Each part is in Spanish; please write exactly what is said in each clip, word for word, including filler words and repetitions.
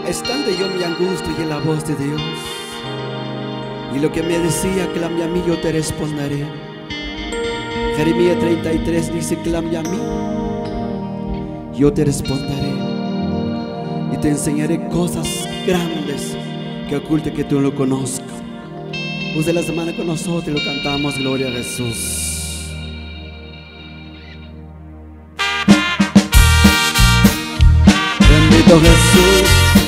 Estando yo mi angustia y en la voz de Dios, y lo que me decía, clame a mí, yo te responderé. Jeremías treinta y tres dice, clame a mí, yo te responderé y te enseñaré cosas grandes que oculte que tú no lo conozcas. Use las manos con nosotros y lo cantamos, gloria a Jesús. Bendito Jesús.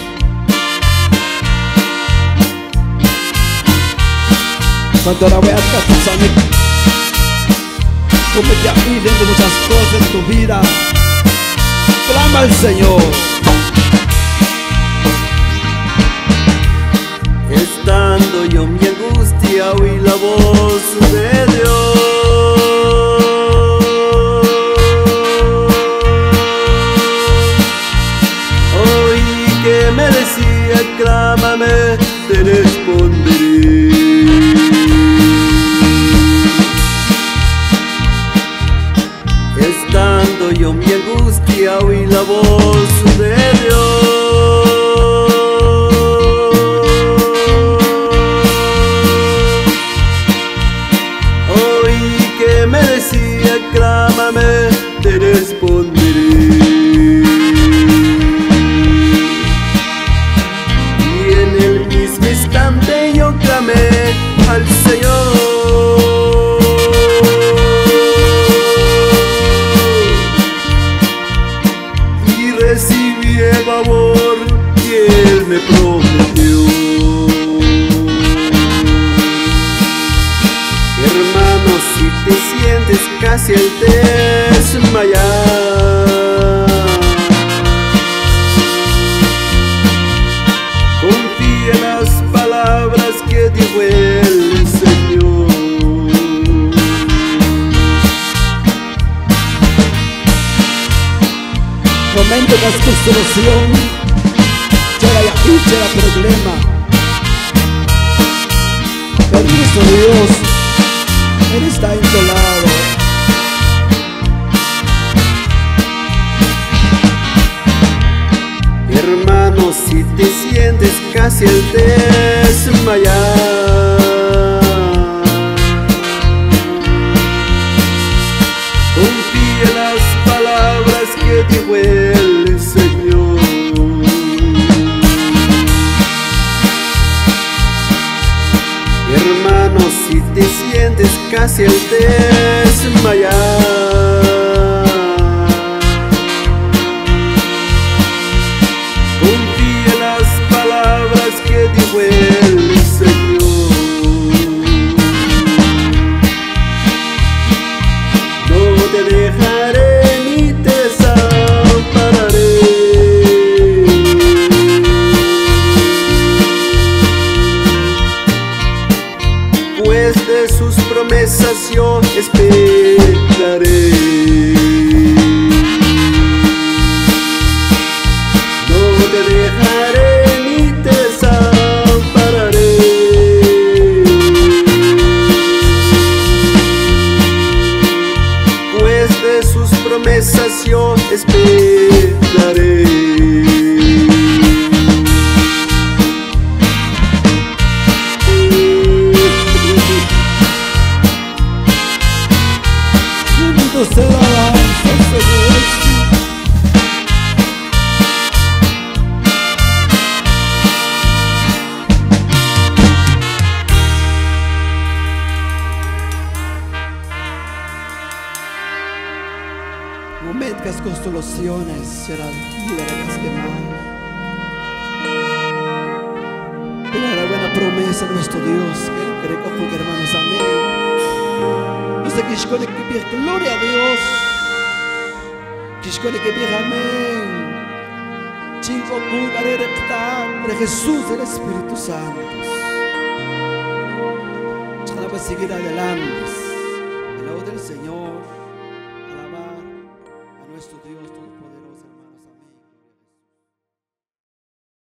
Cuando la veas que tus amigos como te piden de muchas cosas en tu vida, clama al Señor. Estando yo en mi angustia, oí la voz de Dios. Oí que me decía, clámame, te responderé. Estando yo en mi angustia, oí la voz de Dios. Oí que me decía, clámame, te responderé. Y en el mismo instante yo clamé al Señor. Recibí el favor que Él me prometió. Hermano, si te sientes casi al desmayar, confía en las palabras que dijo el Señor. Momento que es tu solución, llega y aquí llega problema. Permiso Dios, Él está en tu lado. Hermano, si te sientes casi al desmayar, confía en las palabras que dijo el Señor. Hermano, si te sientes casi al desmayar, confía en las palabras que dijo el Señor. No te dejaré ni te desampararé, pues de sus promesas yo esperaré. No te dejaré ni te desampararé, pues de sus promesas yo esperaré. Bendito sea la alabanza, Señor. Momento que as consolaciones serán liberadas que más. Pero la buena promesa de nuestro Dios, que cree con hermanos, amén. Nos que escolhe que pedir gloria a Dios, que escolhe que pedir amén. Cinco lugares de Jesús el Espíritu Santo. Vamos a seguir adelante.